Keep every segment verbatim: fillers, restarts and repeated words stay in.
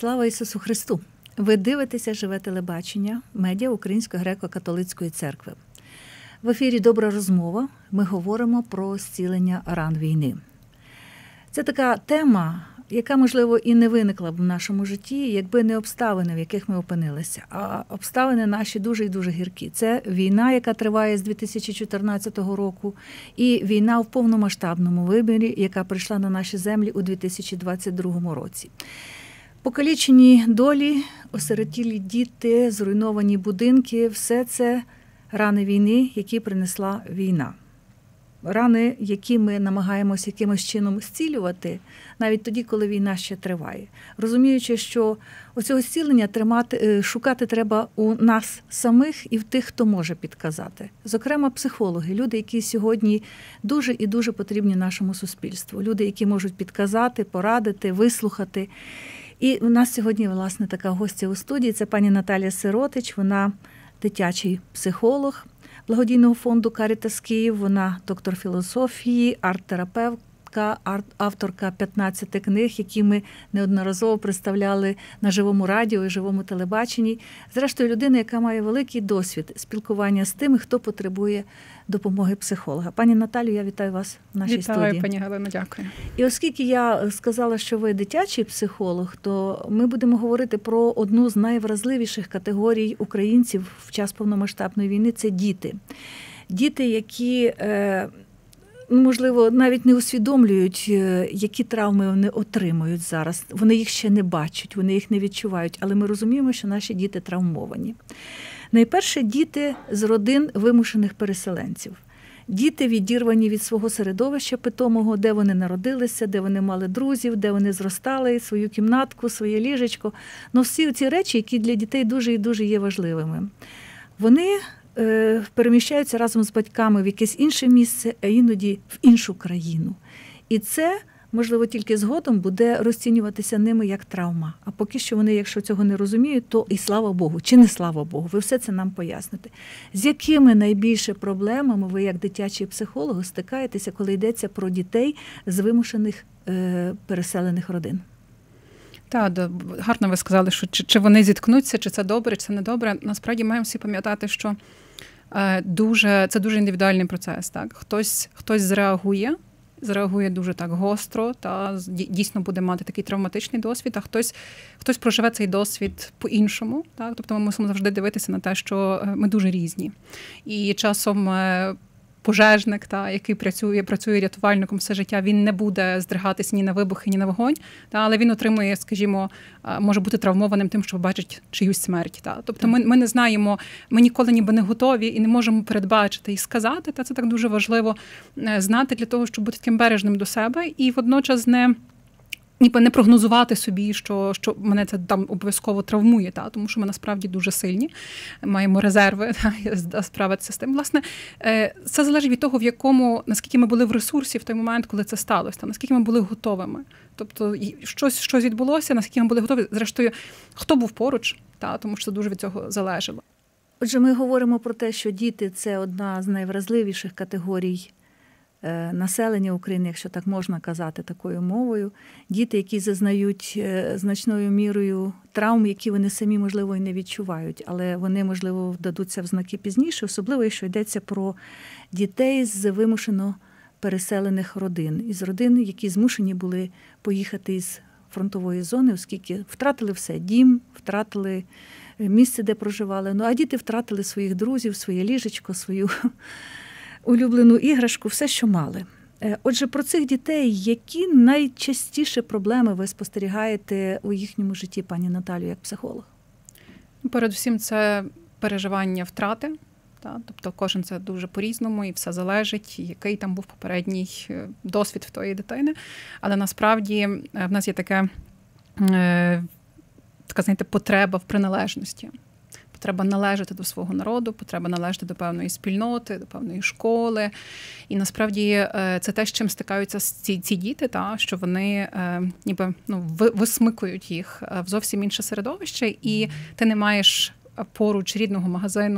Слава Ісусу Христу! Ви дивитеся «Живе телебачення», медіа Української греко-католицької церкви. В ефірі «Добра розмова» ми говоримо про зцілення ран війни. Це така тема, яка, можливо, і не виникла б в нашому житті, якби не обставини, в яких ми опинилися. А обставини наші дуже і дуже гіркі. Це війна, яка триває з дві тисячі чотирнадцятого року, і війна в повномасштабному вимірі, яка прийшла на наші землі у дві тисячі двадцять другому році. Покалічені долі, осиротілі діти, зруйновані будинки – все це рани війни, які принесла війна. Рани, які ми намагаємося якимось чином зцілювати, навіть тоді, коли війна ще триває. Розуміючи, що оцього зцілення тримати, шукати треба у нас самих і в тих, хто може підказати. Зокрема, психологи, люди, які сьогодні дуже і дуже потрібні нашому суспільству. Люди, які можуть підказати, порадити, вислухати. І у нас сьогодні, власне, така гостя у студії – це пані Наталія Сиротич, вона дитячий психолог благодійного фонду «Карітас Київ», вона доктор філософії, арт-терапевтка, авторка п'ятнадцяти книг, які ми неодноразово представляли на живому радіо і живому телебаченні. Зрештою, людина, яка має великий досвід спілкування з тими, хто потребує допомоги психолога. Пані Наталю, я вітаю вас в нашій вітаю, студії. Вітаю, пані Галино, дякую. І оскільки я сказала, що ви дитячий психолог, то ми будемо говорити про одну з найвразливіших категорій українців в час повномасштабної війни – це діти. Діти, які, можливо, навіть не усвідомлюють, які травми вони отримують зараз. Вони їх ще не бачать, вони їх не відчувають, але ми розуміємо, що наші діти травмовані. Найперше, діти з родин вимушених переселенців. Діти відірвані від свого середовища питомого, де вони народилися, де вони мали друзів, де вони зростали, свою кімнатку, своє ліжечко. Ну, всі ці речі, які для дітей дуже і дуже є важливими. Вони е, переміщаються разом з батьками в якесь інше місце, а іноді в іншу країну. І це, можливо, тільки згодом буде розцінюватися ними як травма. А поки що вони, якщо цього не розуміють, то і слава Богу, чи не слава Богу, ви все це нам поясните. З якими найбільше проблемами ви, як дитячий психолог, стикаєтеся, коли йдеться про дітей з вимушених е, переселених родин? Так, гарно ви сказали, що чи, чи вони зіткнуться, чи це добре, чи це не добре. Насправді маємо всі пам'ятати, що е, дуже, це дуже індивідуальний процес. Так? Хтось, хтось зреагує, зреагує дуже так гостро, та дійсно буде мати такий травматичний досвід, а хтось, хтось проживе цей досвід по-іншому. Так? Тобто ми мусимо завжди дивитися на те, що ми дуже різні. І часом пожежник, та, який працює, працює рятувальником все життя, він не буде здригатись ні на вибухи, ні на вогонь, та, але він отримує, скажімо, може бути травмованим тим, що бачить чиюсь смерть. Та. Тобто ми, ми не знаємо, ми ніколи ніби не готові і не можемо передбачити і сказати, та це так дуже важливо знати для того, щоб бути таким бережним до себе і водночас не ніби не прогнозувати собі, що, що мене це там обов'язково травмує, та, тому що ми насправді дуже сильні, маємо резерви та, справитися з тим. Власне, це залежить від того, в якому, наскільки ми були в ресурсі в той момент, коли це сталося, та, наскільки ми були готовими. Тобто щось, щось відбулося, наскільки ми були готові. Зрештою, хто був поруч, та, тому що це дуже від цього залежало. Отже, ми говоримо про те, що діти – це одна з найвразливіших категорій населення України, якщо так можна казати такою мовою. Діти, які зазнають значною мірою травм, які вони самі, можливо, і не відчувають, але вони, можливо, вдадуться в знаки пізніше, особливо, якщо йдеться про дітей з вимушено переселених родин, із родин, які змушені були поїхати із фронтової зони, оскільки втратили все – дім, втратили місце, де проживали, ну а діти втратили своїх друзів, своє ліжечко, свою улюблену іграшку, все, що мали. Отже, про цих дітей, які найчастіше проблеми ви спостерігаєте у їхньому житті, пані Наталю, як психолог? Передусім, це переживання втрати. Та, тобто кожен це дуже по-різному і все залежить, який там був попередній досвід в тої дитини. Але насправді в нас є таке, така, знаєте, потреба в приналежності. Потреба належати до свого народу, потреба належати до певної спільноти, до певної школи. І насправді це те, з чим стикаються ці, ці діти, та, що вони ніби ну, висмикують їх в зовсім інше середовище, і ти не маєш поруч рідного магазину,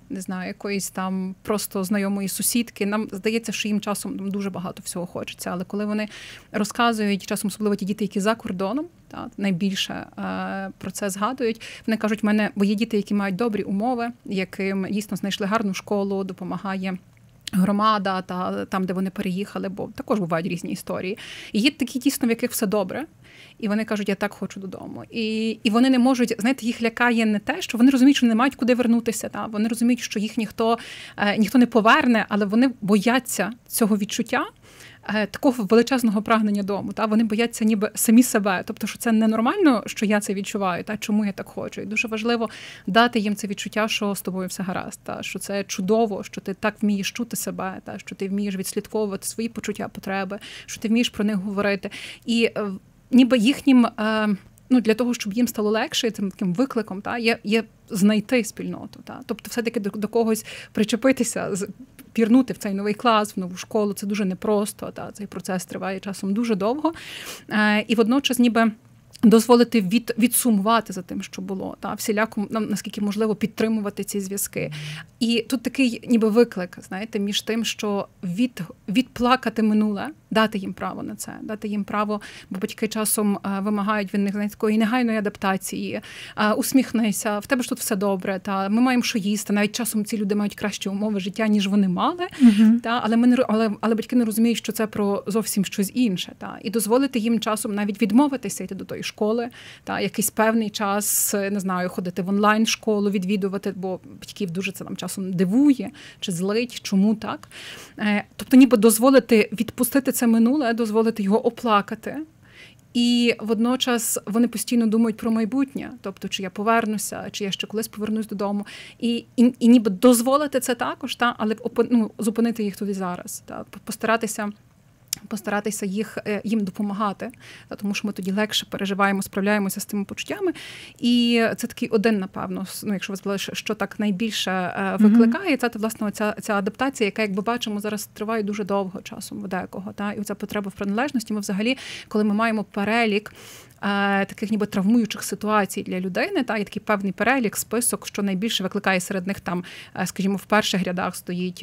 не знаю, якоїсь там просто знайомої сусідки. Нам здається, що їм часом дуже багато всього хочеться, але коли вони розказують, часом особливо ті діти, які за кордоном, та, найбільше е, про це згадують, вони кажуть, в мене, бо є діти, які мають добрі умови, яким дійсно знайшли гарну школу, допомагає громада, та там, де вони переїхали, бо також бувають різні історії. І є такі дійсно, в яких все добре, і вони кажуть, я так хочу додому. І, і вони не можуть, знаєте, їх лякає не те, що вони розуміють, що не мають куди вернутися. Та? Вони розуміють, що їх ніхто, е, ніхто не поверне, але вони бояться цього відчуття, е, такого величезного прагнення дому. Та? Вони бояться ніби самі себе. Тобто, що це ненормально, що я це відчуваю, та? Чому я так хочу. І дуже важливо дати їм це відчуття, що з тобою все гаразд, та? Що це чудово, що ти так вмієш чути себе, та? Що ти вмієш відслідковувати свої почуття, потреби, що ти вмієш про них говорити. І ніби їхнім, ну, для того, щоб їм стало легше, цим таким викликом, та, є, є знайти спільноту. Та. Тобто все-таки до, до когось причепитися, пірнути в цей новий клас, в нову школу, це дуже непросто, та, цей процес триває часом дуже довго. І водночас ніби дозволити від, відсумувати за тим, що було, та, всіляко, наскільки можливо, підтримувати ці зв'язки. І тут такий ніби виклик, знаєте, між тим, що від, відплакати минуле, дати їм право на це, дати їм право, бо батьки часом а, вимагають від них, знаєте, такої негайної адаптації, а, усміхнися, в тебе ж тут все добре, та, ми маємо що їсти, навіть часом ці люди мають кращі умови життя, ніж вони мали, uh-huh. та, але, ми не, але, але батьки не розуміють, що це про зовсім щось інше. Та, і дозволити їм часом навіть відмовитися йти до тої школи, та, якийсь певний час, не знаю, ходити в онлайн-школу, відвідувати, бо батьків дуже це там часом дивує, чи злить, чому так. Тобто ніби дозволити відпустити це минуле, дозволити його оплакати. І водночас вони постійно думають про майбутнє, тобто чи я повернуся, чи я ще колись повернусь додому. І, і, і ніби дозволити це також, та, але ну, зупинити їх тут і зараз, та, постаратися постаратися їх, їм допомагати, тому що ми тоді легше переживаємо, справляємося з тими почуттями. І це такий один, напевно, ну, якщо ви сказали, що так найбільше викликає, це, власне, ця, ця адаптація, яка, як ми бачимо, зараз триває дуже довго часом у декого. Та? І ця потреба в приналежності. Ми взагалі, коли ми маємо перелік таких ніби травмуючих ситуацій для людини, та, є такий певний перелік, список, що найбільше викликає серед них там, скажімо, в перших рядах стоїть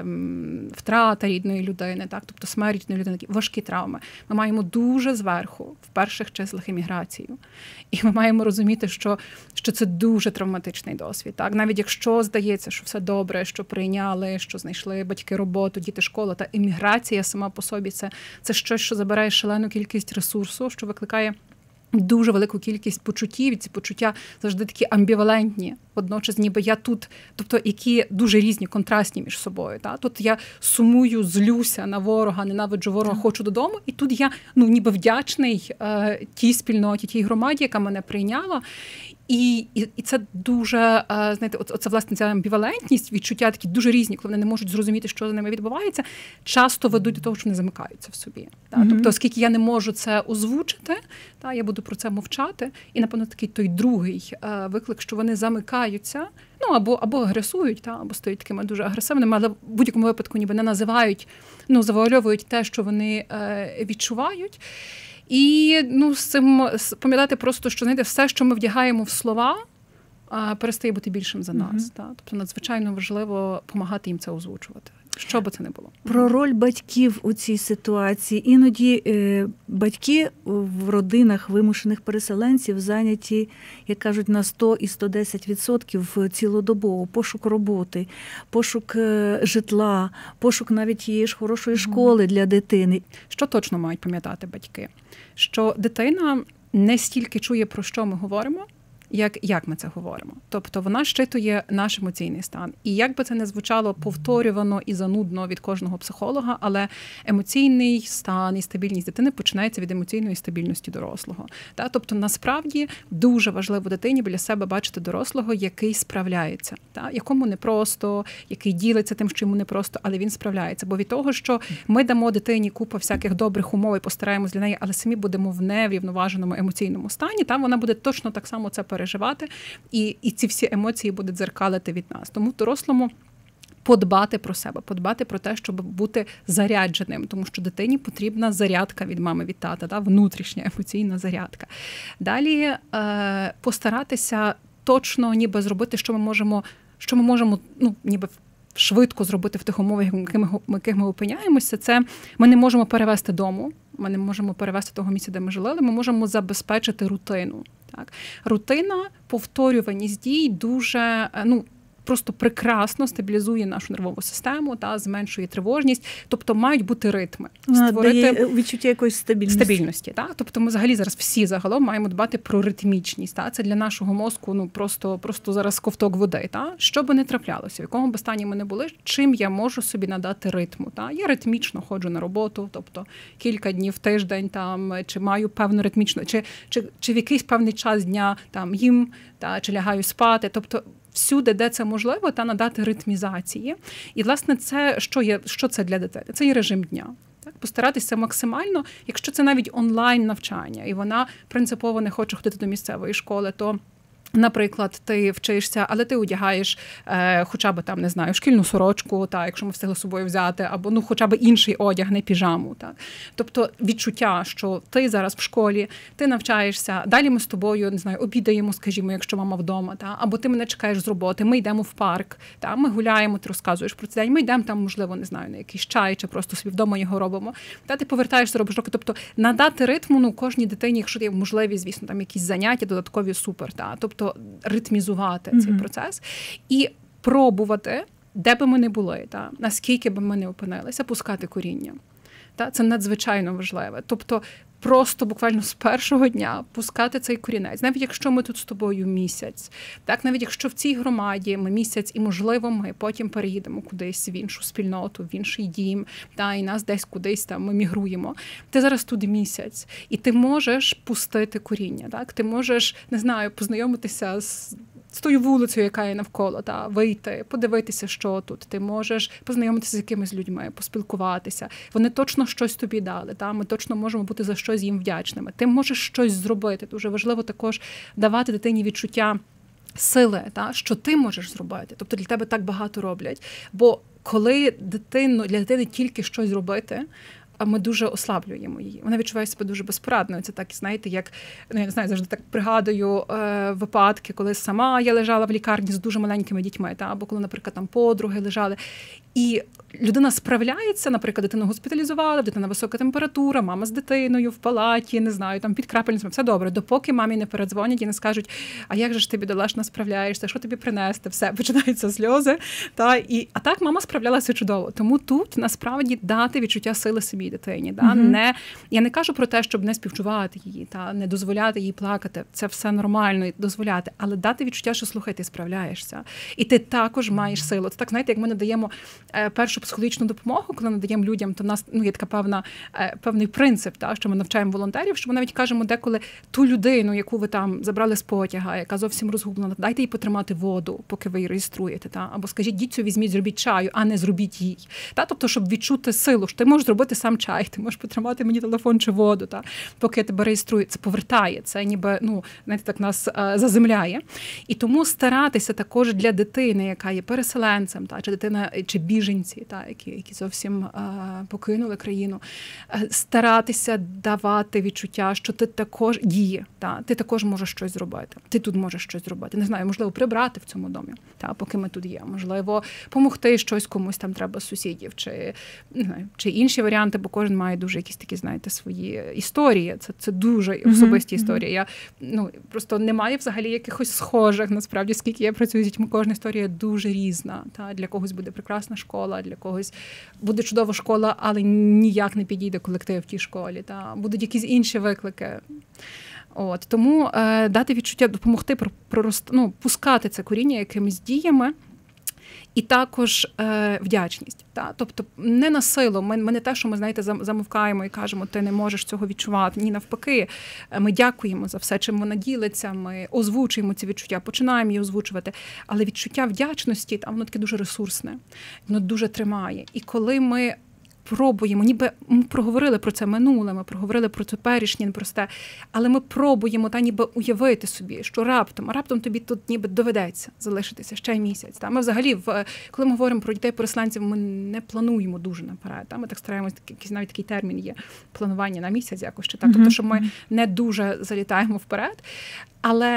втрата рідної людини, так, тобто смерть рідної людини, важкі травми. Ми маємо дуже зверху, в перших числах еміграцію. І ми маємо розуміти, що, що це дуже травматичний досвід. Так? Навіть якщо здається, що все добре, що прийняли, що знайшли батьки роботу, діти школу, та еміграція сама по собі це, це щось, що забирає шалену кількість ресурсу, що викликає дуже велику кількість почуттів, і ці почуття завжди такі амбівалентні. Водночас, ніби я тут, тобто які дуже різні, контрастні між собою. Та? Тут я сумую, злюся на ворога, ненавиджу ворога, так. хочу додому. І тут я, ну, ніби вдячний е, тій спільноті, тій громаді, яка мене прийняла. І, і, і це дуже, е, знаєте, оце, власне, ця амбівалентність, відчуття такі дуже різні, коли вони не можуть зрозуміти, що за ними відбувається, часто ведуть до того, що вони замикаються в собі. Та? Mm-hmm. Тобто, оскільки я не можу це озвучити, та, я буду про це мовчати. І, напевно, такий той другий е, виклик, що вони замикаються, ну, або, або агресують, та, або стають такими дуже агресивними, але в будь-якому випадку ніби не називають, ну, завуальовують те, що вони е, відчувають. І, ну, з цим пам'ятати просто, що, знаєте, все, що ми вдягаємо в слова, перестає бути більшим за нас. Mm-hmm. Та? Тобто надзвичайно важливо допомагати їм це озвучувати. Що би це не було. Про роль батьків у цій ситуації. Іноді е, батьки в родинах вимушених переселенців зайняті, як кажуть, на сто і сто десять відсотків цілодобово. Пошук роботи, пошук е, житла, пошук навіть тієї ж хорошої школи mm-hmm. для дитини. Що точно мають пам'ятати батьки? Що дитина не стільки чує, про що ми говоримо, Як, як ми це говоримо. Тобто вона щитує наш емоційний стан. І як би це не звучало повторювано і занудно від кожного психолога, але емоційний стан і стабільність дитини починається від емоційної стабільності дорослого. Та? Тобто насправді дуже важливо дитині біля себе бачити дорослого, який справляється. Та? Якому непросто, який ділиться тим, що йому непросто, але він справляється. Бо від того, що ми дамо дитині купу всяких добрих умов і постараємось для неї, але самі будемо в неврівноваженому емоційному стані, там вона буде точно так само це переживати, і, і ці всі емоції будуть дзеркалити від нас. Тому дорослому подбати про себе, подбати про те, щоб бути зарядженим, тому що дитині потрібна зарядка від мами, від тата, та, внутрішня емоційна зарядка. Далі е, постаратися точно ніби зробити, що ми можемо що ми можемо, ну, ніби швидко зробити в тих умовах, в яких ми опиняємося, це ми не можемо перевести дому, ми не можемо перевести того місця, де ми жили, але ми можемо забезпечити рутину. Так? Рутина, повторюваність дій дуже, ну, просто прекрасно стабілізує нашу нервову систему, та зменшує тривожність. Тобто мають бути ритми. Створити дає відчуття якоїсь стабільності. Стабільності, так? Тобто ми взагалі зараз всі загалом маємо дбати про ритмічність. Та? Це для нашого мозку ну просто, просто зараз ковток води. Та? Що би не траплялося, в якому б стані ми не були, чим я можу собі надати ритму. Та? Я ритмічно ходжу на роботу, тобто кілька днів в тиждень, там, чи маю певну ритмічну, чи, чи, чи в якийсь певний час дня там, їм, та, чи лягаю спати. Тобто всюди, де це можливо, та надати ритмізації. І, власне, це, що, є, що це для дитини? Це є режим дня. Так? Постаратися максимально, якщо це навіть онлайн-навчання, і вона принципово не хоче ходити до місцевої школи, то наприклад, ти вчишся, але ти одягаєш е, хоча б там, не знаю, шкільну сорочку, та, якщо ми встигли з собою взяти, або ну хоча б інший одяг, не піжаму. Так. Тобто відчуття, що ти зараз в школі, ти навчаєшся, далі ми з тобою, не знаю, обідаємо, скажімо, якщо мама вдома, та, або ти мене чекаєш з роботи, ми йдемо в парк, та, ми гуляємо, ти розказуєш про цей день, ми йдемо там, можливо, не знаю, на якийсь чай, чи просто собі вдома його робимо. Та ти повертаєшся, робиш роки. Тобто надати ритму, ну, кожній дитині, якщо є можливість, звісно, там якісь заняття додаткові, супер, та. Тобто ритмізувати mm-hmm. цей процес і пробувати, де би ми не були, та, наскільки би ми не опинилися, пускати коріння. Та, це надзвичайно важливе. Тобто просто буквально з першого дня пускати цей корінець. Навіть якщо ми тут з тобою місяць, так, навіть якщо в цій громаді ми місяць і, можливо, ми потім переїдемо кудись в іншу спільноту, в інший дім, та, і нас десь кудись там ми мігруємо. Ти зараз тут місяць, і ти можеш пустити коріння. Так? Ти можеш, не знаю, познайомитися з з тою вулицею, яка є навколо, та, вийти, подивитися, що тут. Ти можеш познайомитися з якимись людьми, поспілкуватися. Вони точно щось тобі дали, та, ми точно можемо бути за щось їм вдячними. Ти можеш щось зробити. Дуже важливо також давати дитині відчуття сили, та, що ти можеш зробити. Тобто для тебе так багато роблять. Бо коли дитину, для дитини тільки щось робити, а ми дуже ослаблюємо її. Вона відчуває себе дуже безпорадною. Це так, знаєте, як, ну, я не знаю, завжди так пригадую е, випадки, коли сама я лежала в лікарні з дуже маленькими дітьми, та, або коли, наприклад, там подруги лежали. І людина справляється, наприклад, дитину госпіталізували, дитина висока температура, мама з дитиною в палаті, не знаю, там під крапельницями, все добре. Допоки мамі не передзвонять і не скажуть, а як же ж ти, бідолашна, справляєшся, що тобі принести, все, починаються сльози. Та, і, а так мама справлялася чудово. Тому тут, насправді, дати відчуття сили собі дитині. Та, mm-hmm. не, я не кажу про те, щоб не співчувати її, та, не дозволяти їй плакати. Це все нормально, дозволяти. Але дати відчуття, що, слухай, ти справляєшся. І ти також маєш силу. Це так, знаєте, як ми надаємо першу психологічну допомогу, коли надаємо людям, то в нас ну, є така певна, певний принцип, та, що ми навчаємо волонтерів, що ми навіть кажемо деколи ту людину, яку ви там забрали з потяга, яка зовсім розгублена, дайте їй потримати воду, поки ви її реєструєте. Та, або скажіть, дітцю візьміть, зробіть чаю, а не зробіть їй. Та, тобто, щоб відчути силу, що ти можеш зробити сам чай, ти можеш потримати мені телефон чи воду, та, поки я тебе реєструю. Це повертає, це ніби, ну, знаєте, так нас а, заземляє. І тому старатися також для дитини, яка є переселенцем, та, чи дитина, чи біженці, та, які, які зовсім а, покинули країну, а, старатися давати відчуття, що ти також діє, та, ти також можеш щось зробити. Ти тут можеш щось зробити. Не знаю, можливо, прибрати в цьому домі, та, поки ми тут є. Можливо, допомогти щось комусь там треба з сусідів, чи, не знаю, чи інші варіанти, бо кожен має дуже якісь такі, знаєте, свої історії. Це, це дуже особисті mm-hmm. історії. Я, ну, просто немає взагалі якихось схожих, насправді, скільки я працюю з дітьми, кожна історія дуже різна. Та, для когось буде прекрасна школа, для когось буде чудова школа, але ніяк не підійде колектив в тій школі. Та, будуть якісь інші виклики. От, тому е, дати відчуття, допомогти пророст, ну, пускати це коріння якимись діями. І також е, вдячність. Та? Тобто не на силу, ми, ми не те, що ми, знаєте, замовкаємо і кажемо, ти не можеш цього відчувати. Ні, навпаки, ми дякуємо за все, чим вона ділиться, ми озвучуємо ці відчуття, починаємо її озвучувати. Але відчуття вдячності, там, воно таке дуже ресурсне, воно дуже тримає. І коли ми пробуємо, ніби ми проговорили про це минуле, ми проговорили про теперішнє, непросте, але ми пробуємо та ніби уявити собі, що раптом, а раптом тобі тут ніби доведеться залишитися ще місяць. Та? Ми взагалі, в, коли ми говоримо про дітей-переселенців, ми не плануємо дуже наперед. Та? Ми так стараємося, якийсь навіть такий термін є, планування на місяць якось. Чи так? Mm-hmm. Тобто, що ми не дуже залітаємо вперед. Але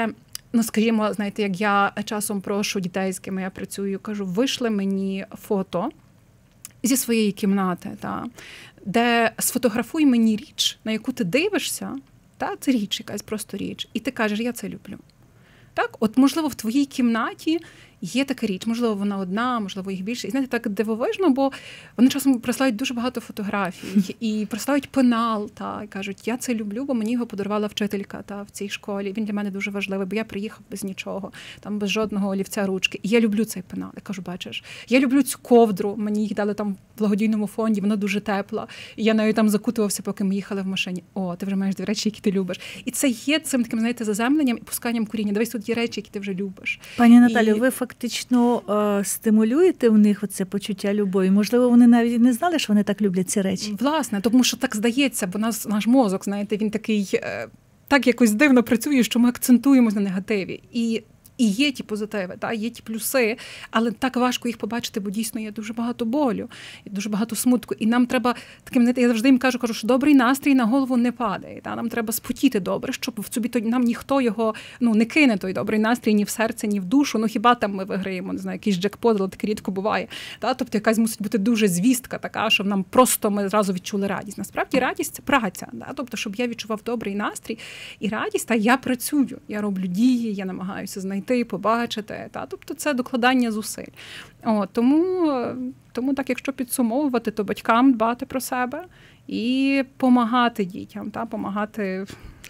ну, скажімо, знаєте, як я часом прошу дітей, з ким я працюю, кажу, вийшли мені фото зі своєї кімнати, та, де сфотографуй мені річ, на яку ти дивишся, та, це річ, якась просто річ, і ти кажеш, я це люблю. Так, от, можливо, в твоїй кімнаті є така річ, можливо, вона одна, можливо, їх більше. І знаєте, так дивовижно, бо вони часом прислають дуже багато фотографій і прислають пенал, та, і кажуть, я це люблю, бо мені його подарувала вчителька та, в цій школі. Він для мене дуже важливий, бо я приїхав без нічого, там без жодного олівця, ручки. І я люблю цей пенал. Я кажу, бачиш, я люблю цю ковдру, мені їх дали там в благодійному фонді, вона дуже тепла. І я нею там закутувався, поки ми їхали в машині. О, ти вже маєш дві речі, які ти любиш. І це є цим таким, знаєте, заземленням і пусканням коріння. Дивись, тут є речі, які ти вже любиш. Пані Наталю, і... ви фактично е, стимулюєте в них оце почуття любові? Можливо, вони навіть не знали, що вони так люблять ці речі? Власне, тому що так здається, бо нас, наш мозок, знаєте, він такий, е, так якось дивно працює, що ми акцентуємося на негативі. І І є ті позитиви, та, є ті плюси, але так важко їх побачити, бо дійсно є дуже багато болю, і дуже багато смутку. І нам треба, таким, знаєте, я завжди їм кажу, кажу, що добрий настрій на голову не падає. Та, нам треба спотіти добре, щоб в собі нам ніхто його ну, не кине, той добрий настрій ні в серце, ні в душу. Ну хіба там ми виграємо, не знаю, якийсь джекпот, але таке рідко буває. Та, тобто якась мусить бути дуже звістка така, щоб нам просто ми зразу відчули радість. Насправді радість – це праця. Та, тобто, щоб я відчував добрий настрій і радість, та я працюю, я роблю дії, я намагаюся знайти, побачити, та, тобто це докладання зусиль. О, тому, тому так, якщо підсумовувати, то батькам дбати про себе і помагати дітям, та, помагати.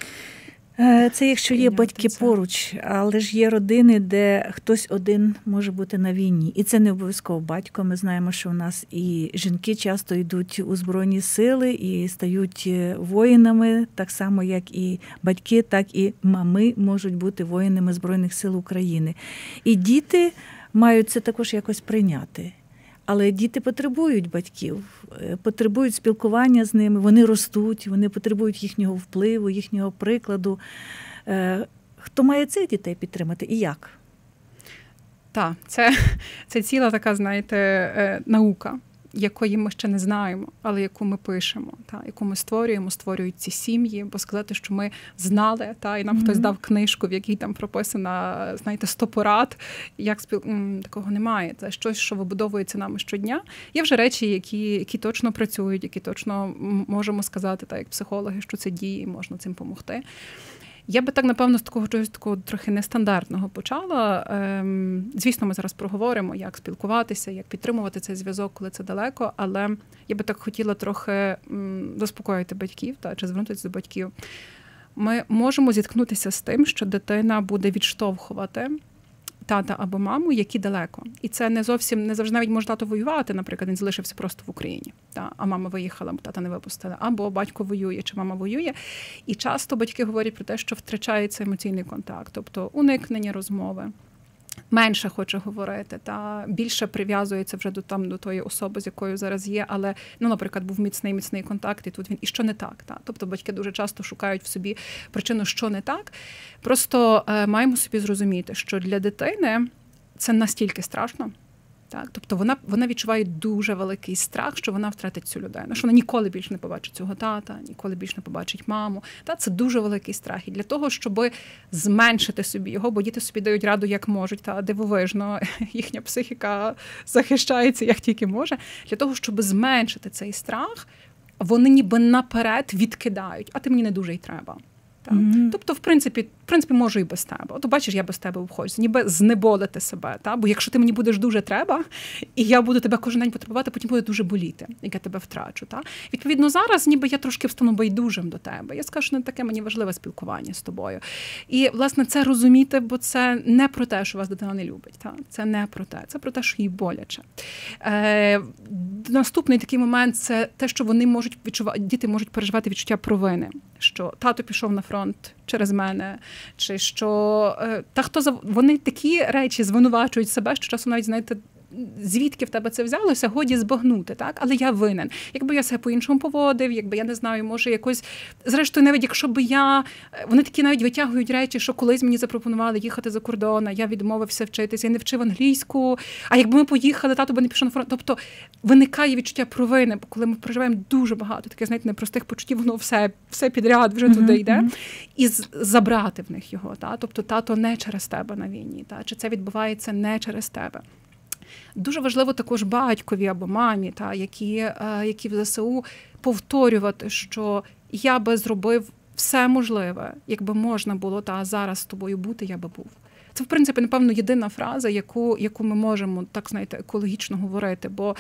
Це якщо є батьки це. Поруч, але ж є родини, де хтось один може бути на війні. І це не обов'язково батько. Ми знаємо, що у нас і жінки часто йдуть у Збройні сили і стають воїнами, так само, як і батьки, так і мами можуть бути воїнами Збройних сил України. І діти мають це також якось прийняти. Але діти потребують батьків, потребують спілкування з ними, вони ростуть, вони потребують їхнього впливу, їхнього прикладу. Хто має цих дітей підтримати і як? Так, це, це ціла така, знаєте, наука, якої ми ще не знаємо, але яку ми пишемо, та, яку ми створюємо, створюють ці сім'ї, бо сказати, що ми знали, та, і нам mm-hmm. хтось дав книжку, в якій там прописано, знаєте, сто порад, як спіл... М, такого немає. Це щось, що вибудовується нами щодня. Є вже речі, які, які точно працюють, які точно можемо сказати, та, як психологи, що це діє і можна цим допомогти. Я би так, напевно, з такого чогось такого трохи нестандартного почала. Ем, звісно, ми зараз проговоримо, як спілкуватися, як підтримувати цей зв'язок, коли це далеко, але я би так хотіла трохи м, заспокоїти батьків, та, чи звернутися до батьків. Ми можемо зіткнутися з тим, що дитина буде відштовхувати тата або маму, які далеко. І це не зовсім, не завжди навіть може тато воювати, наприклад, він залишився просто в Україні, та, а мама виїхала, тата не випустила, або батько воює, чи мама воює. І часто батьки говорять про те, що втрачається емоційний контакт, тобто уникнення розмови, менше хоче говорити, та більше прив'язується вже до там до тої особи, з якою зараз є, але, ну, наприклад, був міцний міцний контакт, і тут він і що не так, та тобто батьки дуже часто шукають в собі причину, що не так. Просто е, маємо собі зрозуміти, що для дитини це настільки страшно. Так, тобто вона, вона відчуває дуже великий страх, що вона втратить цю людину, що вона ніколи більше не побачить цього тата, ніколи більше не побачить маму. Та, це дуже великий страх. І для того, щоб зменшити собі його, бо діти собі дають раду, як можуть, та дивовижно, їхня психіка захищається, як тільки може. Для того, щоб зменшити цей страх, вони ніби наперед відкидають, а ти мені не дуже й треба. Mm-hmm. Тобто, в принципі, в принципі, можу і без тебе. От бачиш, я без тебе обходжуся, ніби знеболити себе. Та? Бо якщо ти мені будеш дуже треба, і я буду тебе кожен день потребувати, потім буде дуже боліти, як я тебе втрачу. Та? Відповідно, зараз ніби я трошки встану байдужим до тебе. Я скажу, що не таке мені важливе спілкування з тобою. І, власне, це розуміти, бо це не про те, що вас дитина не любить. Та? Це не про те. Це про те, що їй боляче. Е, наступний такий момент – це те, що вони можуть відчувати, діти можуть переживати відчуття провини. Що тато пішов на фронт через мене, чи що та хто за вони такі речі звинувачують себе, що часом навіть, знаєте, звідки в тебе це взялося, годі збагнути, так? Але я винен. Якби я себе по-іншому поводив, якби я не знаю, може якось, зрештою, навіть якщо б я, вони такі навіть витягують речі, що колись мені запропонували їхати за кордон, а я відмовився вчитися, я не вчив англійську, а якби ми поїхали, тато би не пішов на фронт. Тобто виникає відчуття провини, бо коли ми проживаємо дуже багато таких, знаєте, непростих почуттів, воно все, все підряд вже mm-hmm. туди йде, і забрати в них його. Та? Тобто тато не через тебе на війні, та? Чи це відбувається не через тебе. Дуже важливо також батькові або мамі, та, які, які в ЗСУ, повторювати, що я би зробив все можливе, якби можна було та, зараз з тобою бути, я би був. Це, в принципі, напевно, єдина фраза, яку, яку ми можемо, так, знаєте, екологічно говорити, бо,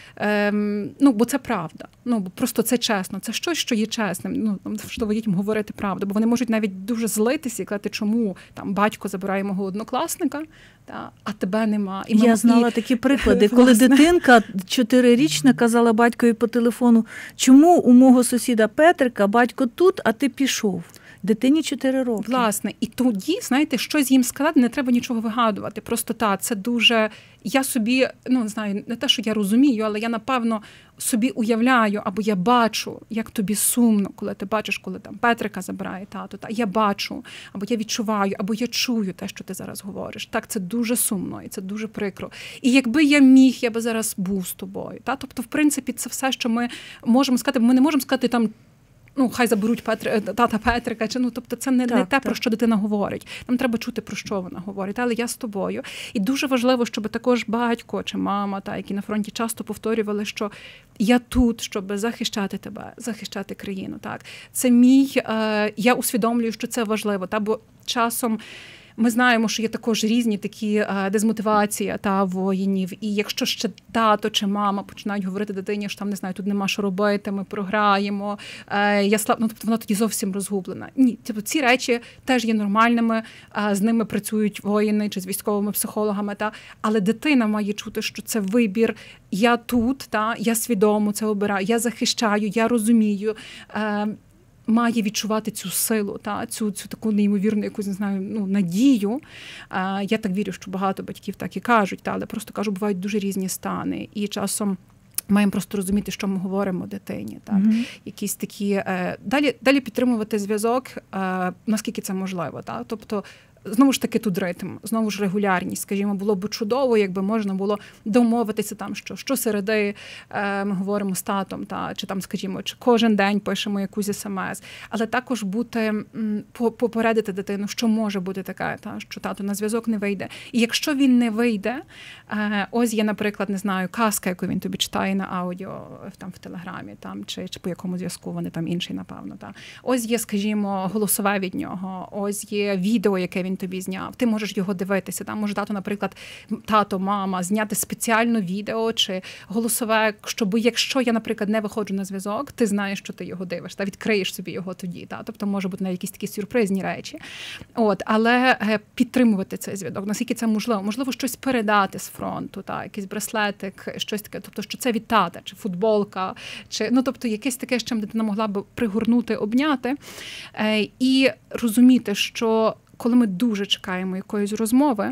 ем, ну, бо це правда. Ну, бо просто це чесно. Це щось, що є чесним. Ну, що ви дітям говорити правду. Бо вони можуть навіть дуже злитися і казати, чому там батько забирає мого однокласника, та, а тебе нема. І Я ми, знала і, такі приклади, коли власне. Дитинка чотирирічна казала батькові по телефону, чому у мого сусіда Петрика батько тут, а ти пішов? Дитині чотири роки. Власне, і тоді, знаєте, щось їм сказати, не треба нічого вигадувати. Просто та, це дуже, я собі, ну, не знаю, не те, що я розумію, але я, напевно, собі уявляю, або я бачу, як тобі сумно, коли ти бачиш, коли там Петрика забирає тато, та я бачу, або я відчуваю, або я чую те, що ти зараз говориш. Так, це дуже сумно, і це дуже прикро. І якби я міг, я би зараз був з тобою. Та? Тобто, в принципі, це все, що ми можемо сказати, ми не можемо сказати там, ну, хай заберуть Петри, тата Петрика, чи, ну, тобто це не, так, не те, так. про що дитина говорить. Нам треба чути, про що вона говорить, але я з тобою. І дуже важливо, щоб також батько чи мама, та, які на фронті часто повторювали, що я тут, щоб захищати тебе, захищати країну. Так. Це мій, е, я усвідомлюю, що це важливо, та, бо часом ми знаємо, що є також різні такі е, дезмотивації та воїнів. І якщо ще тато чи мама починають говорити дитині, що там, не знаю, тут нема що робити, ми програємо, е, я слаб... ну, тобто вона тоді зовсім розгублена. Ні, тобто ці речі теж є нормальними, е, з ними працюють воїни чи з військовими психологами, та, але дитина має чути, що це вибір. Я тут, та, я свідомо це обираю, я захищаю, я розумію. Е, має відчувати цю силу, та, цю, цю таку неймовірну якусь, не знаю, ну, надію. А, я так вірю, що багато батьків так і кажуть, та, але просто кажу, бувають дуже різні стани. І часом маємо просто розуміти, що ми говоримо дитині. Так? Mm-hmm. Якісь такі, е, далі, далі підтримувати зв'язок, е, наскільки це можливо. Так? Тобто, знову ж таки, тут ритм, знову ж регулярність. Скажімо, було б чудово, якби можна було домовитися там, що щосереди е, ми говоримо з татом, та, чи там, скажімо, чи кожен день пишемо якусь смс. Але також бути, м, попередити дитину, що може бути таке, та, що тато на зв'язок не вийде. І якщо він не вийде, е, ось є, наприклад, не знаю, казка, яку він тобі читає на аудіо, там, в Телеграмі, там, чи, чи по якому зв'язку вони там інший, напевно. Та. Ось є, скажімо, голосове від нього, ось є відео, яке він тобі зняв. Ти можеш його дивитися. Там може тато, наприклад, тато, мама, зняти спеціально відео чи голосове, щоб якщо я, наприклад, не виходжу на зв'язок, ти знаєш, що ти його дивиш, та відкриєш собі його тоді. Та? Тобто може бути на якісь такі сюрпризні речі. От, але підтримувати цей зв'язок, наскільки це можливо. Можливо, щось передати з фронту, та? Якийсь браслетик, щось таке. Тобто, що це від тата, чи футболка, чи, ну, тобто, якесь таке, з чим дитина могла б пригорнути, обняти. Е, і розуміти, що коли ми дуже чекаємо якоїсь розмови,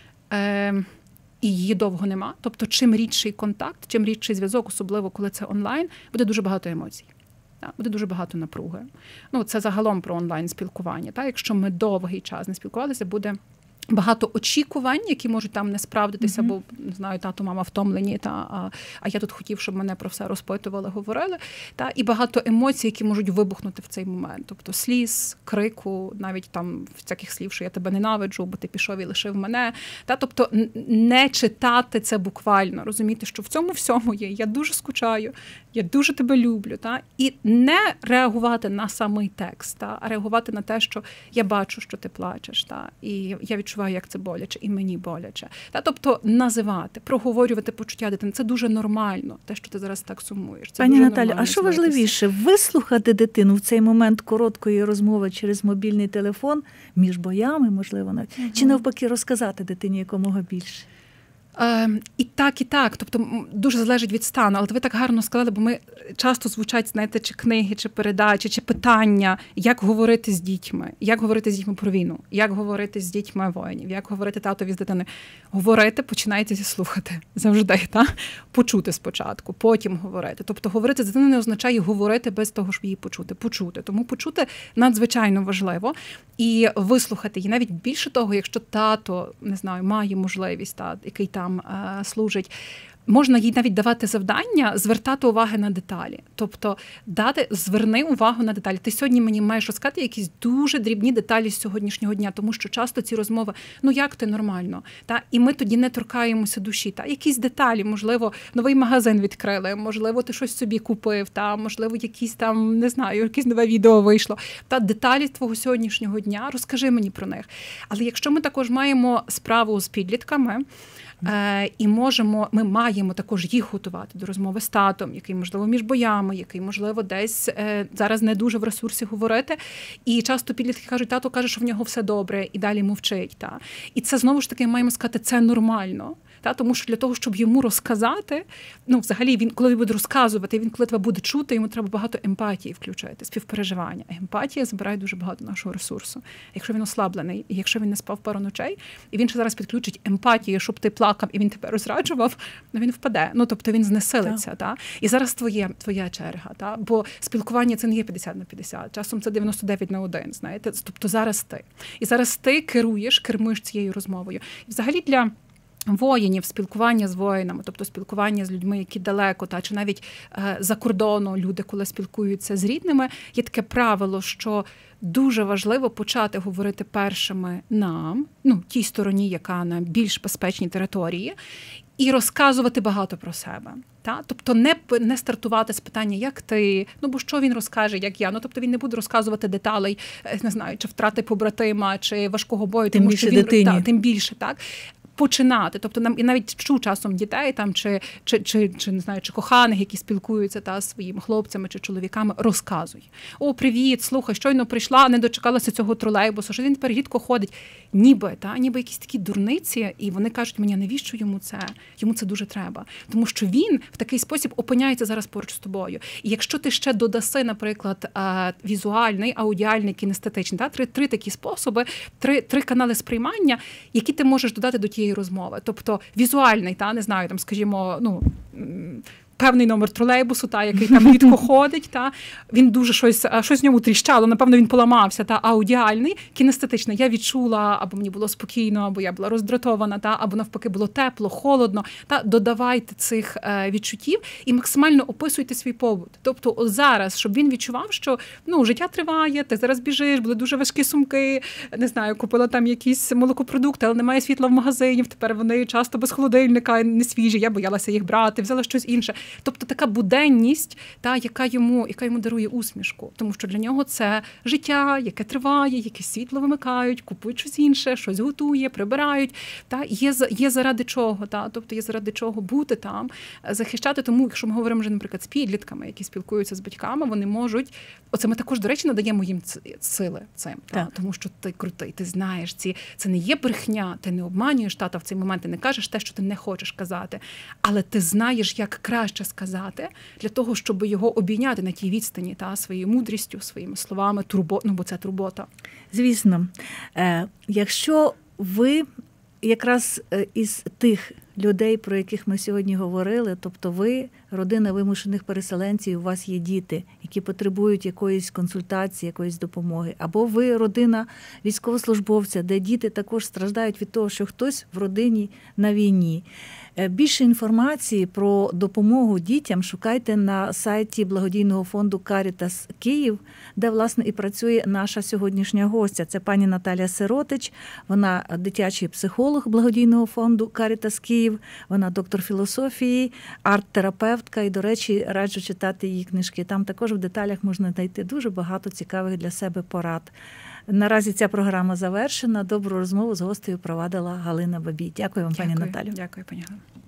е, і її довго нема, тобто чим рідший контакт, чим рідший зв'язок, особливо коли це онлайн, буде дуже багато емоцій. Так, буде дуже багато напруги. Ну, це загалом про онлайн-спілкування. Так? Якщо ми довгий час не спілкувалися, буде багато очікувань, які можуть там не справдитися, mm-hmm. бо, не знаю, тато, мама втомлені, та, а, а я тут хотів, щоб мене про все розпитували, говорили. Та, і багато емоцій, які можуть вибухнути в цей момент. Тобто сліз, крику, навіть там всяких слів, що я тебе ненавиджу, бо ти пішов і лишив мене. Та, тобто не читати це буквально, розуміти, що в цьому всьому є. Я дуже скучаю, я дуже тебе люблю. Та, і не реагувати на самий текст, та, а реагувати на те, що я бачу, що ти плачеш. Та, і я відчуваю, як це боляче, і мені боляче. Та, тобто називати, проговорювати почуття дитини. Це дуже нормально, те, що ти зараз так сумуєш. Це Пані Наталя, а що важливіше, вислухати дитину в цей момент короткої розмови через мобільний телефон, між боями, можливо, навіть, угу. чи навпаки розказати дитині якомога більше? Е, і так, і так. Тобто дуже залежить від стану. Але ви так гарно сказали, бо ми часто звучать, знаєте, чи книги, чи передачі, чи питання, як говорити з дітьми, як говорити з дітьми про війну, як говорити з дітьми воїнів, як говорити татові з дитиною. Говорити починайте зі слухати. Завжди, так? Почути спочатку, потім говорити. Тобто говорити з дитиною не означає говорити без того, щоб її почути. Почути. Тому почути надзвичайно важливо. І вислухати її. Навіть більше того, якщо тато, не знаю, має можливість, та, який там е, служить, можна їй навіть давати завдання, звертати увагу на деталі. Тобто дати, зверни увагу на деталі. Ти сьогодні мені маєш розказати якісь дуже дрібні деталі з сьогоднішнього дня, тому що часто ці розмови, ну як ти нормально? Та? І ми тоді не торкаємося душі. Та? Якісь деталі, можливо, новий магазин відкрили, можливо, ти щось собі купив, та? Можливо, якісь там, не знаю, якесь нове відео вийшло. Та деталі твого сьогоднішнього дня, розкажи мені про них. Але якщо ми також маємо справу з підлітками, Е, і можемо, ми маємо також їх готувати до розмови з татом, який, можливо, між боями, який, можливо, десь е, зараз не дуже в ресурсі говорити. І часто підлітки кажуть, тато каже, що в нього все добре, і далі мовчить. Та. І це, знову ж таки, маємо сказати, це нормально. Та, тому що для того, щоб йому розказати, ну, взагалі, він, коли він буде розказувати, він, коли тебе буде чути, йому треба багато емпатії включити, співпереживання. Емпатія збирає дуже багато нашого ресурсу. Якщо він ослаблений, і якщо він не спав пару ночей, і він ще зараз підключить емпатію, щоб ти плакав, і він тебе розраджував, ну, він впаде. Ну, тобто він знесилиться. Та. І зараз твоє, твоя черга. Та. Бо спілкування – це не є п'ятдесят на п'ятдесят. Часом це дев'яносто дев'ять на один, знаєте. Тобто зараз ти. І зараз ти керуєш, кермуєш цією розмовою. І взагалі для воїнів, спілкування з воїнами, тобто спілкування з людьми, які далеко, та чи навіть е, за кордону люди, коли спілкуються з рідними, є таке правило, що дуже важливо почати говорити першими нам, ну, тій стороні, яка на більш безпечній території, і розказувати багато про себе. Та? Тобто не, не стартувати з питання, як ти, ну бо що він розкаже, як я. Ну, тобто він не буде розказувати деталей, не знаю, чи втрати побратима, чи важкого бою, тим тому більше що він, дитині. та, тим більше, так. Починати, тобто нам і навіть чу часом дітей там чи, чи, чи, чи не знаю, чи коханих, які спілкуються та своїми хлопцями чи чоловіками, розказуй. О, привіт, слухай, щойно прийшла, не дочекалася цього тролейбусу, що він тепер рідко ходить. Ніби, та, ніби якісь такі дурниці, і вони кажуть мені, навіщо йому це? Йому це дуже треба. Тому що він в такий спосіб опиняється зараз поруч з тобою. І якщо ти ще додаси, наприклад, візуальний, аудіальний, кінестетичний, та, три, три такі способи, три, три канали сприймання, які ти можеш додати до тієї розмови. Тобто візуальний, та, не знаю, там, скажімо, ну, певний номер тролейбусу, та, який там рідко ходить, та, він дуже щось, щось в ньому тріщало, напевно, він поламався, та, аудіальний, кінестетичний. Я відчула, або мені було спокійно, або я була роздратована, та, або навпаки було тепло, холодно, та, додавайте цих е, відчуттів і максимально описуйте свій побут. Тобто зараз, щоб він відчував, що, ну, життя триває, ти зараз біжиш, були дуже важкі сумки, не знаю, купила там якісь молокопродукти, але немає світла в магазині, тепер вони часто без холодильника, не свіжі, я боялася їх брати, взяла щось інше. Тобто така буденність, та, яка йому, яка йому дарує усмішку. Тому що для нього це життя, яке триває, яке світло вимикають, купують щось інше, щось готує, прибирають. Та, є, є заради чого, та, тобто є заради чого бути там, захищати. Тому, якщо ми говоримо вже, наприклад, з підлітками, які спілкуються з батьками, вони можуть, оце ми також, до речі, надаємо їм сили цим. Та, тому що ти крутий, ти знаєш, ці, це не є брехня, ти не обманюєш тата в цей момент, ти не кажеш те, що ти не хочеш казати, але ти знаєш, як краще сказати, для того, щоб його обійняти на тій відстані, та, своєю мудрістю, своїми словами, турбо, ну, бо це турбота. Звісно. Е, якщо ви якраз із тих людей, про яких ми сьогодні говорили, тобто ви, родина вимушених переселенців, у вас є діти, які потребують якоїсь консультації, якоїсь допомоги, або ви родина військовослужбовця, де діти також страждають від того, що хтось в родині на війні. Більше інформації про допомогу дітям шукайте на сайті благодійного фонду Caritas Київ, де, власне, і працює наша сьогоднішня гостя. Це пані Наталя Сиротич, вона дитячий психолог благодійного фонду Caritas Київ, вона доктор філософії, арт-терапевтка і, до речі, раджу читати її книжки. Там також в деталях можна знайти дуже багато цікавих для себе порад. Наразі ця програма завершена. Добру розмову з гостею провадила Галина Бабій. Дякую вам, Дякую, пані Наталю. Дякую, пані Галина.